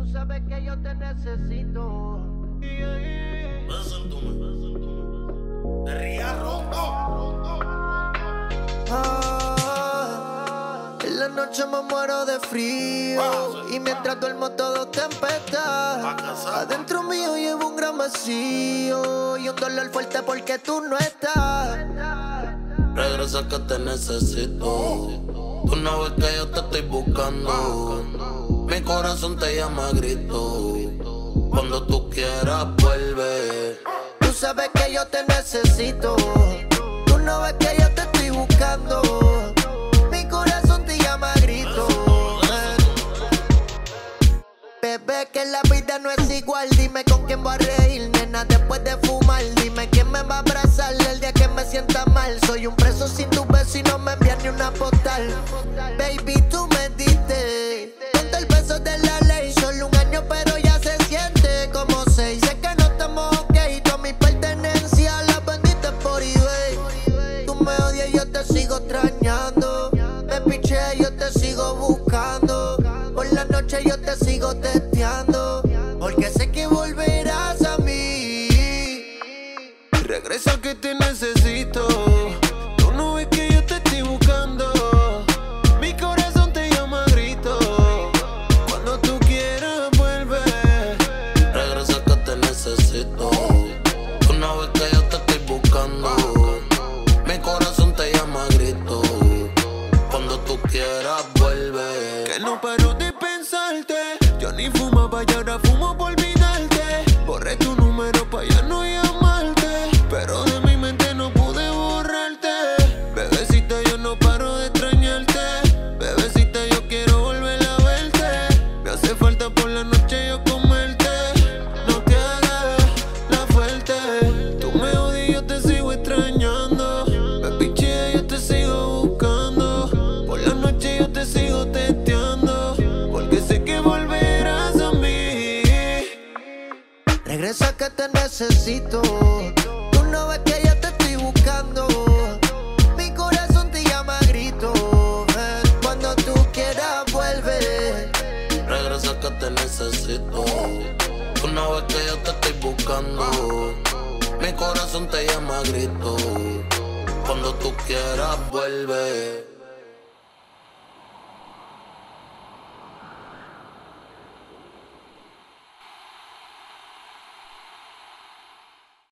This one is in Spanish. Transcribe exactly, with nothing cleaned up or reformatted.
Tú sabes que yo te necesito. De Ría Rondo. Ah, en la noche me muero de frío y mientras duermo todo tempestad. Adentro mío llevo un gran vacío y un dolor fuerte porque tú no estás. Regresa que te necesito. Tú no ves que yo te estoy buscando. Mi corazón te llama a grito. Cuando tú quieras vuelve. Tú sabes que yo te necesito. Tú no ves que yo te estoy buscando. Mi corazón te llama a grito. Bebé, que la vida no es igual. Dime con quién voy a reír, nena, después de fumar. Dime quién me va a abrazar el día que me sienta mal. Soy un preso sin tu beso y no me envías ni una postal. Baby, tú me diste ponte el peso de la ley. Solo un año pero ya se siente como seis. Sé que no estamos ok, todas mis pertenencias las vendiste por eBay. Tú me odias y yo te sigo extrañando. Me piché, yo te sigo buscando. Por la noche yo te sigo testeando, porque sé que volverás a mí. Regresa que te necesito. Tú no ves que yo te estoy buscando. Mi corazón te llama a grito. Cuando tú quieras vuelve. Regresa que te necesito. Tú no ves que yo te estoy buscando. Mi corazón te llama a grito. Cuando tú quieras vuelve. Que no paro de pensarte. Yo ni fumaba y ahora fumo por olvidarte. Borré tu número pa' ya no llamarte, pero de mi mente no pude borrarte. Bebecita, yo no paro de extrañarte. Bebecita, yo quiero volver a verte. Me hace falta por la noche yo comerte. No te hagas la fuerte. Tú me odias y yo te sigo extrañando. Me piché, yo te sigo buscando. Por la noche yo te sigo testeando, porque sé que volverás a mí. Regresa que te necesito. Tú no ves que yo te estoy buscando. Mi corazón te llama a grito. eh. Cuando tú quieras vuelve. Regresa que te necesito. Tú no ves que yo te estoy buscando. Mi corazón te llama a grito. Cuando tú quieras vuelve.